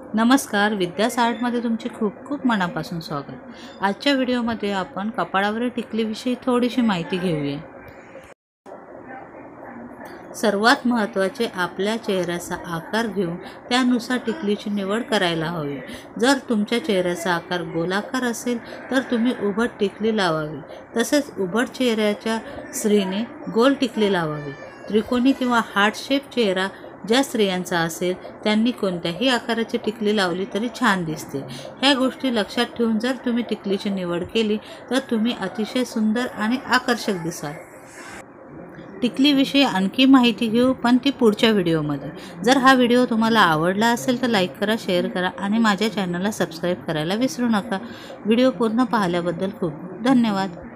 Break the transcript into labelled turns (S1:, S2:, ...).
S1: नमस्कार, विद्यास आर्टमध्ये तुमचे खूप खूप मनापासून स्वागत। आजच्या व्हिडिओमध्ये आपण कपाळावरील टिकलीविषयी थोडीशी माहिती घेऊया। सर्वात महत्त्वाचे, आपल्या चेहऱ्याचा आकार घेऊन त्यानुसार टिकलीची निवड करायला हवी। जर तुमच्या चेहऱ्याचा आकार गोलाकार असेल तर तुम्ही उभट टिकली लावावी, तसेच उभट चेहऱ्याच्या स्त्रीने गोल टिकली लावावी। त्रिकोणी किंवा हार्ट शेप चेहरा ज्या स्त्रियांचा असेल त्यांनी कोणत्याही आकाराची टिकली लावली तरी छान दिसते। ह्या गोष्टी लक्षात ठेवून जर तुम्ही टिकलीची निवड केली तर तुम्ही अतिशय सुंदर आणि आकर्षक दिसाल। टिकलीविषयी आणखी माहिती घेऊ, पण ती पुढच्या व्हिडिओमध्ये। जर हा व्हिडिओ तुम्हाला आवडला असेल तर लाईक करा, शेअर करा आणि माझ्या चॅनलला सबस्क्राईब करायला विसरू नका। व्हिडिओ पूर्ण पाहिल्याबद्दल खूप धन्यवाद।